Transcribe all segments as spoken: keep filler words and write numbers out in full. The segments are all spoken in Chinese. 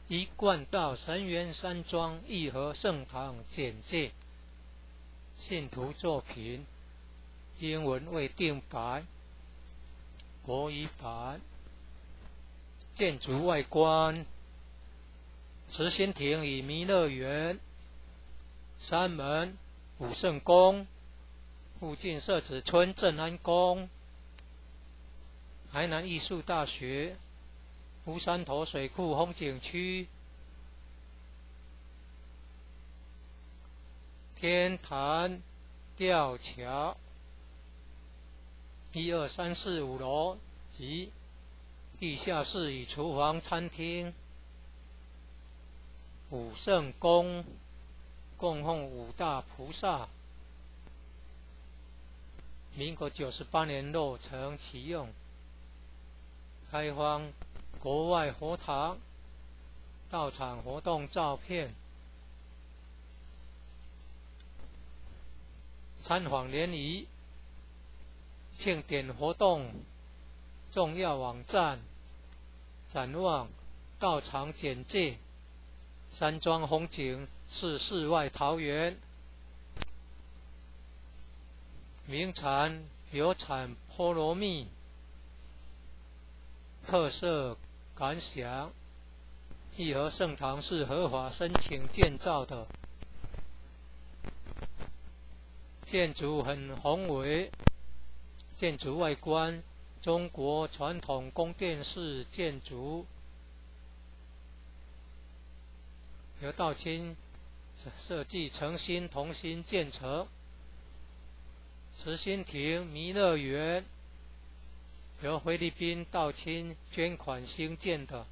一贯道神源山庄义和圣堂简介，信徒作品，英文未定版，国语版。建筑外观，慈心亭与弥勒园，山门武圣宫，附近社子村正安宫，台南艺术大学，乌山头水库风景区，天坛吊桥，一二三四五楼及地下室与厨房、餐厅。武圣宫供奉五大菩萨，民国九十八年落成启用，开放国外佛堂到场活动照片，参访联谊庆典活动重要网站，展望道场简介，山庄风景是世外桃源，名产有产菠萝蜜，特色感想，义和圣堂是合法申请建造的，建筑很宏伟，建筑外观中国传统宫殿式建筑，由道清设计诚心同心建成。慈心亭弥勒园由菲律宾道清捐款兴建的，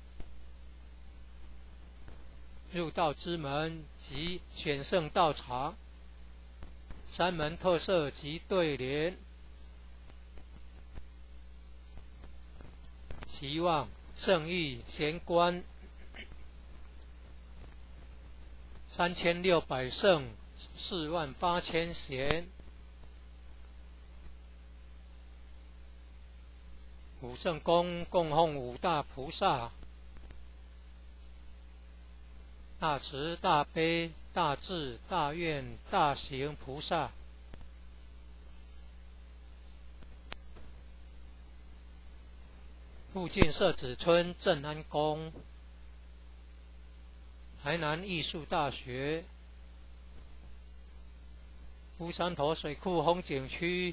入道之门及选圣道场，山门特色及对联，期望圣域贤官，三千六百圣，四万八千贤。武圣宫供奉五大菩萨，大慈大悲大智大愿大行菩萨。附近社子村正安宫，台南艺术大学，乌山头水库风景区，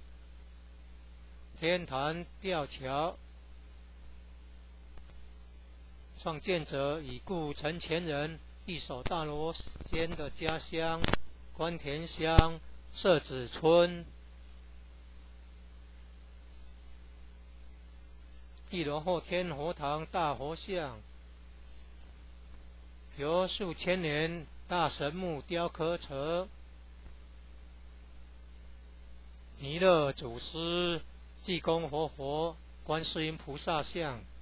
天坛吊桥，创建者已故陈前人一手大罗仙的家乡关田乡社子村。一楼后天佛堂大佛像，由数千年大神木雕刻成，弥勒祖师、济公活佛、观世音菩萨像